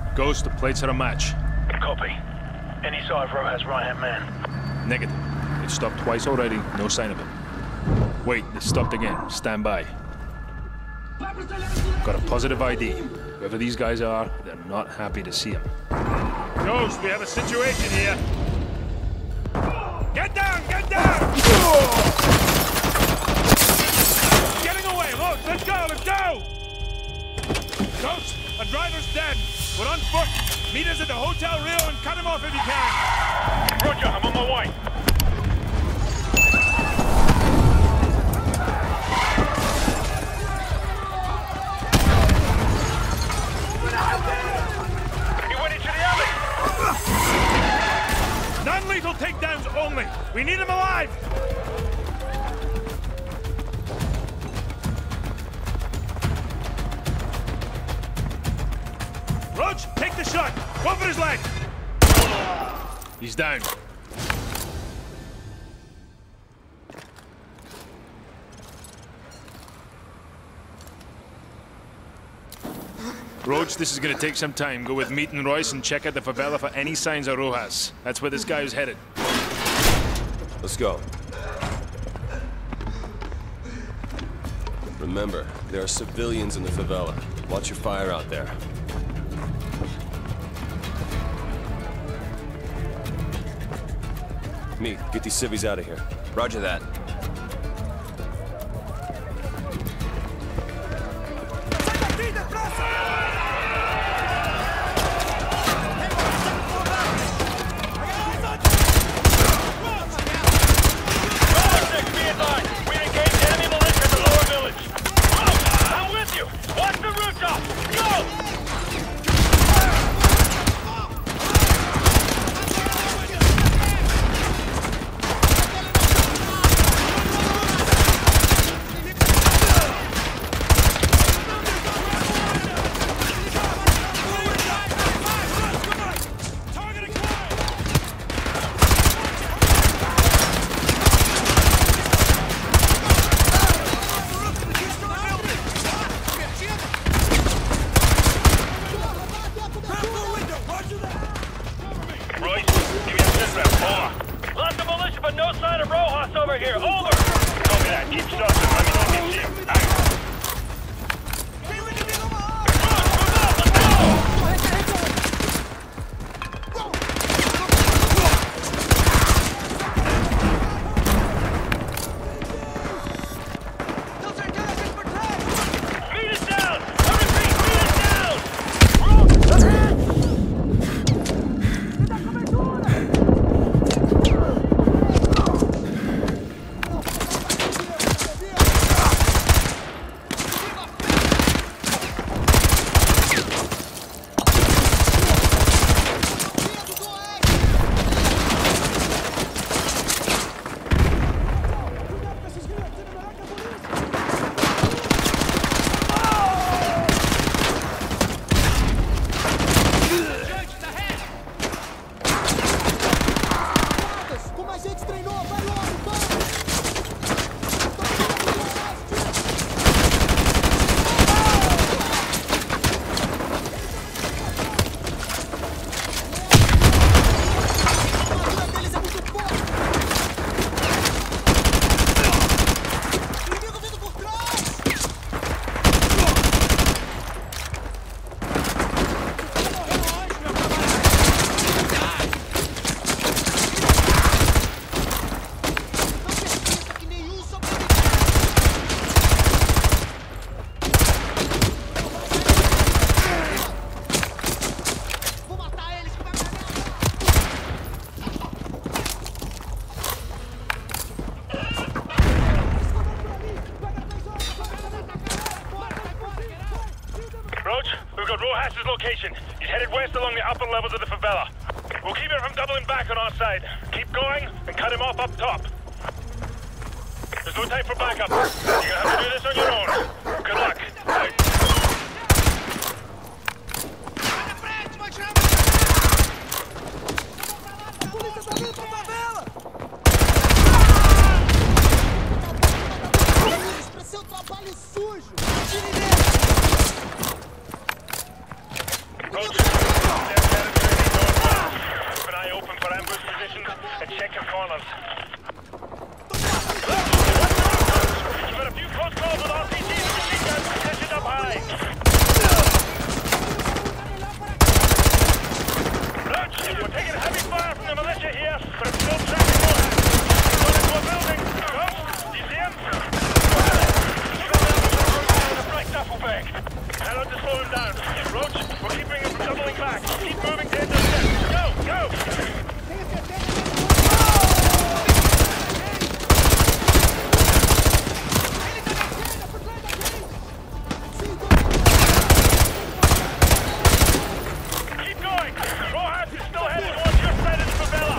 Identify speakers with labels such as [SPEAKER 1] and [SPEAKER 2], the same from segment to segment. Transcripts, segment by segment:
[SPEAKER 1] Ghost, the plates are a match.
[SPEAKER 2] Copy. Any sign of Rojas Right-Hand Man?
[SPEAKER 1] Negative. It stopped twice already, no sign of it. Wait, it stopped again. Stand by. Got a positive ID. Whoever these guys are, they're not happy to see him. Ghost, we have a situation here. Get down! Get down! Getting away! Roach, let's go! Let's go! Ghost, a driver's dead. We're on foot. Meet us at the Hotel Rio and cut him off if you can.
[SPEAKER 2] Roger, I'm on my way. He went into the alley.
[SPEAKER 1] Non-lethal takedowns only. We need him alive. Roach, take the shot. Go for his leg. He's down. Roach, this is gonna take some time. Go with Meat and Royce and check out the favela for any signs of Rojas. That's where this guy is headed.
[SPEAKER 3] Let's go. Remember, there are civilians in the favela. Watch your fire out there. Meat, get these civvies out of here.
[SPEAKER 4] Roger that.
[SPEAKER 2] He's headed west along the upper levels of the favela. We'll keep him from doubling back on our side. Keep going and cut him off up top. There's no time for backup. You're gonna have to do this on your own. Good luck. Bye. Roach, douchebag. Try not to slow him down. Roach, we're keeping him from doubling back. Keep moving to intercept. Go, go! Keep going! Rojas is still headed towards your side of the favela.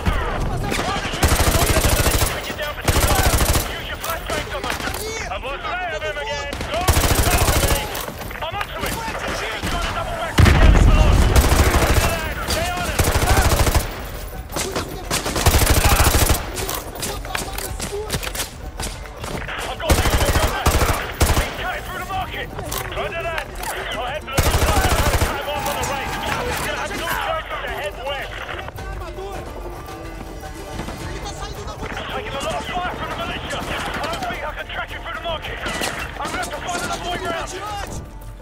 [SPEAKER 2] Bring you down for too long. Use your flashbangs on them. I've lost sight of him again. Go! I'm onto it! He's got a double back to the alley below. Stay on it! I've got that one. He's cutting through the market. Roger that. I'll head for the roof line and try to cut him off on the right. He's gonna have no choice but to head west. Taking a lot of fire from the militia. I don't think I can track him through the market. I'm gonna have to find another way round.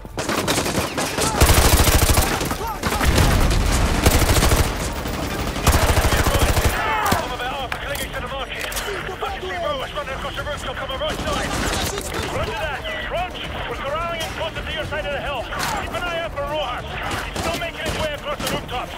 [SPEAKER 2] I'm about half a clinging to the market. I can see Roach running across the rooftop on my right side. Roger that. Roach, we're corralling him closer to your side of the hill. Keep an eye out for Rojas. He's still making his way across the rooftops.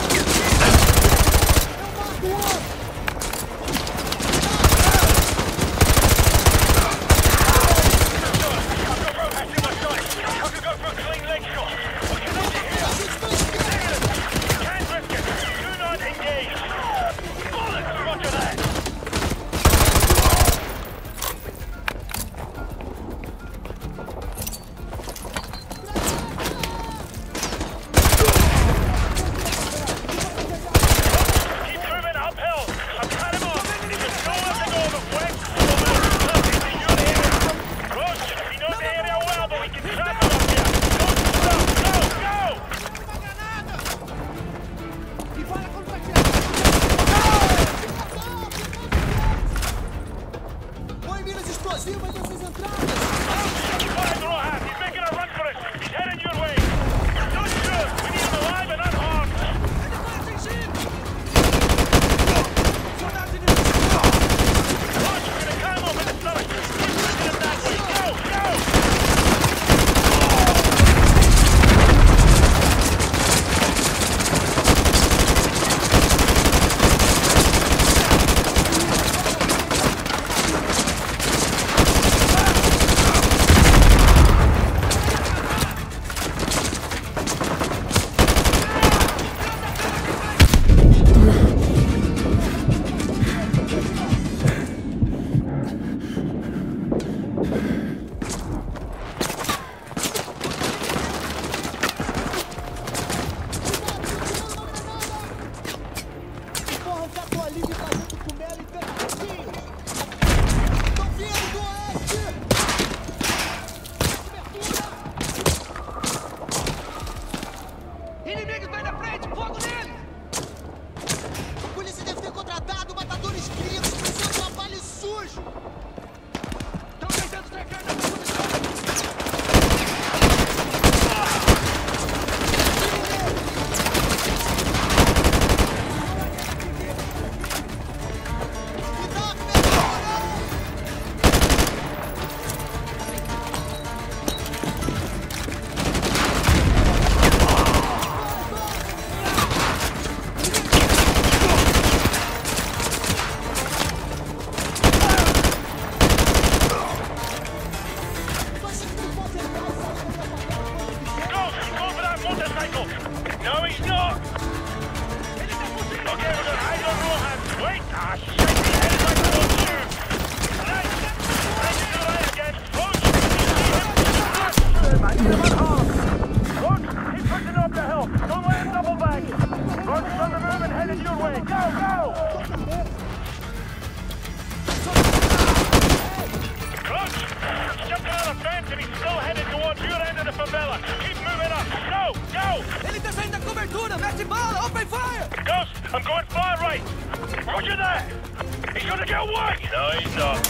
[SPEAKER 2] I'm going far right. Roger that. He's gonna get away. No, he's not.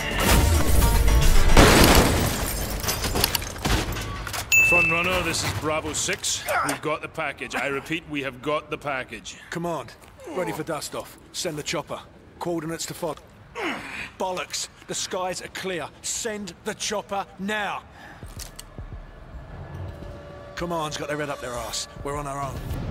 [SPEAKER 1] Front runner, this is Bravo 6. We've got the package. I repeat, we have got the package.
[SPEAKER 4] Command, ready for dust-off. Send the chopper. Coordinates to fog. Bollocks! The skies are clear. Send the chopper now! Command's got their head up their arse. We're on our own.